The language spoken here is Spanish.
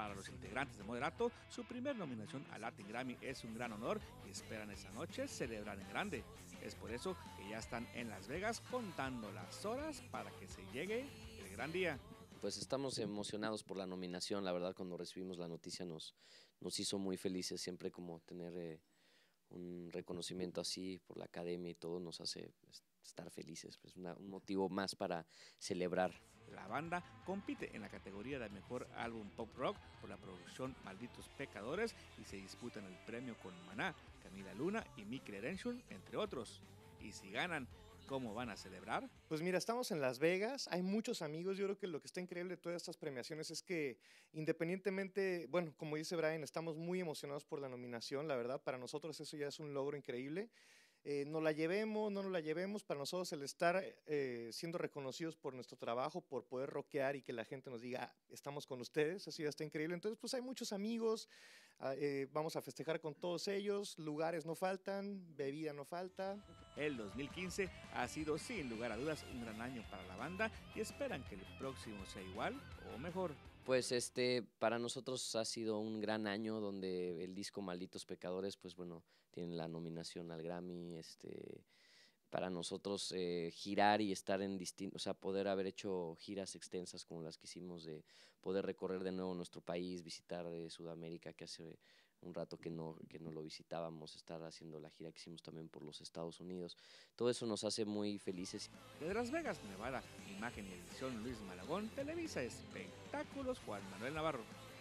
Para los integrantes de Moderato, su primer nominación al Latin Grammy es un gran honor y esperan esa noche celebrar en grande. Es por eso que ya están en Las Vegas contando las horas para que se llegue el gran día. Pues estamos emocionados por la nominación, la verdad cuando recibimos la noticia nos hizo muy felices, siempre como tener un reconocimiento así por la academia y todo nos hace estar felices, pues un motivo más para celebrar. La banda compite en la categoría de mejor álbum pop rock por la producción Malditos Pecadores y se disputan el premio con Maná, Camila Luna y Mi Credential, entre otros. Y si ganan, ¿cómo van a celebrar? Pues mira, estamos en Las Vegas, hay muchos amigos, yo creo que lo que está increíble de todas estas premiaciones es que independientemente, bueno, como dice Brian, estamos muy emocionados por la nominación, la verdad, para nosotros eso ya es un logro increíble. Nos la llevemos, no nos la llevemos, para nosotros el estar siendo reconocidos por nuestro trabajo, por poder rockear y que la gente nos diga, "Ah, estamos con ustedes", eso ya está increíble. Entonces, pues hay muchos amigos, vamos a festejar con todos ellos, lugares no faltan, bebida no falta. El 2015 ha sido sin lugar a dudas un gran año para la banda y esperan que el próximo sea igual o mejor. Pues para nosotros ha sido un gran año donde el disco Malditos Pecadores, pues bueno, tiene la nominación al Grammy, para nosotros girar y estar en distintos, o sea, poder haber hecho giras extensas como las que hicimos, de poder recorrer de nuevo nuestro país, visitar Sudamérica, que hace un rato que no lo visitábamos, estar haciendo la gira que hicimos también por los Estados Unidos. Todo eso nos hace muy felices. Desde Las Vegas, Nevada, imagen y edición Luis Malagón, Televisa Espectáculos, Juan Manuel Navarro.